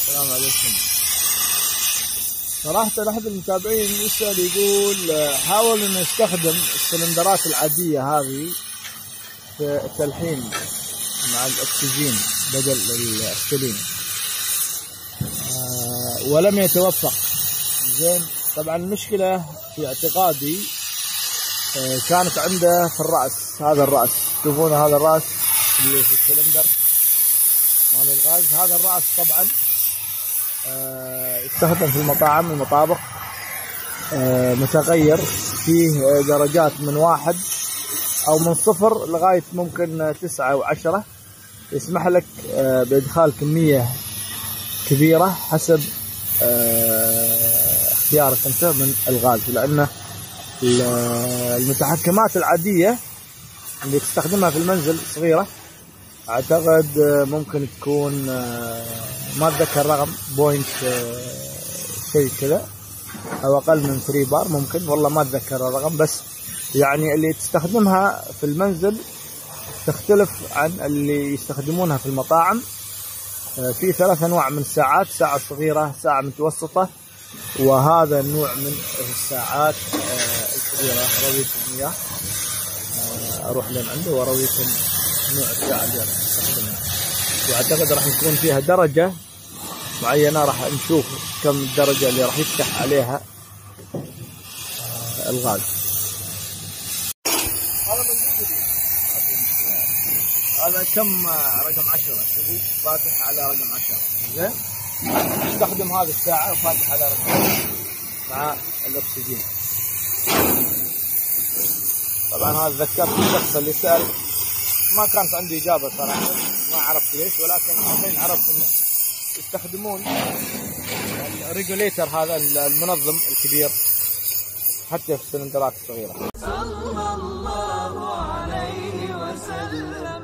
السلام عليكم. صراحة أحد المتابعين يسأل يقول حاول إنه يستخدم السلندرات العادية هذه في التلحيم مع الأكسجين بدل السلين، ولم يتوفق. زين، طبعا المشكلة في اعتقادي كانت عنده في الرأس. هذا الرأس تشوفون، هذا الرأس اللي في السلندر مال الغاز، هذا الرأس طبعا يستخدم في المطاعم والمطابخ، متغير فيه درجات من 1 أو من 0 لغاية ممكن 9 و10. يسمح لك بإدخال كمية كبيرة حسب اختيارك أنت من الغاز، لأن المتحكمات العادية اللي تستخدمها في المنزل صغيرة، أعتقد ممكن تكون ما أتذكر رقم بوينت شيء كذا أو أقل من 3 بار، ممكن والله ما أتذكر الرقم، بس يعني اللي تستخدمها في المنزل تختلف عن اللي يستخدمونها في المطاعم. في 3 أنواع من الساعات: ساعة صغيرة، ساعة متوسطة، وهذا النوع من الساعات الكبيرة. أرويكم إياه، أروح لين عنده وأرويكم نوع الساعة اللي راح نستخدمها. وأعتقد راح يكون فيها درجة معينة، راح نشوف كم الدرجة اللي راح يفتح عليها الغاز. هذا كم رقم 10، شوفوا فاتح على رقم 10. زين، استخدم هذه الساعة وفاتح على رقم 10 مع الأكسجين. طبعا هذا ذكرت الشخص اللي سأل، ما كانت عندي إجابة صراحة، ما عرفت ليش، ولكن الحين عرفت إنه يستخدمون الريجوليتر هذا المنظم الكبير حتى في السلندرات الصغيرة. صلى الله عليه وسلم.